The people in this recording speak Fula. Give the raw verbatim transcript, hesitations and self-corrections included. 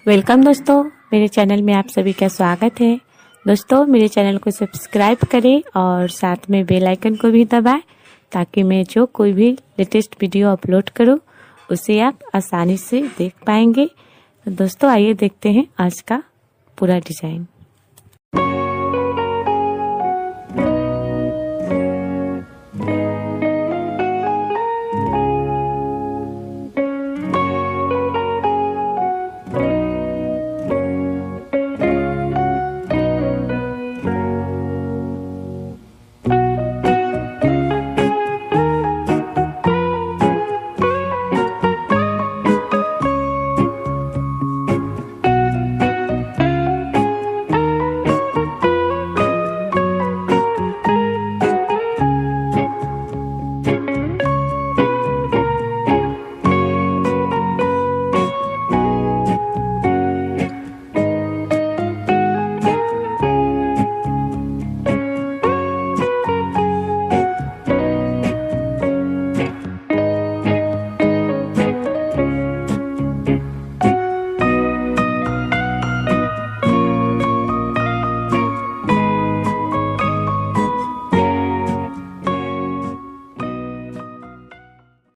वेलकम दोस्तों, मेरे चैनल में आप सभी का स्वागत है। दोस्तों मेरे चैनल को सब्सक्राइब करें और साथ में बेल आइकन को भी दबाएं ताकि मैं जो कोई भी लेटेस्ट वीडियो अपलोड करूं उसे आप आसानी से देख पाएंगे। तो दोस्तों आइए देखते हैं आज का पूरा डिजाइन।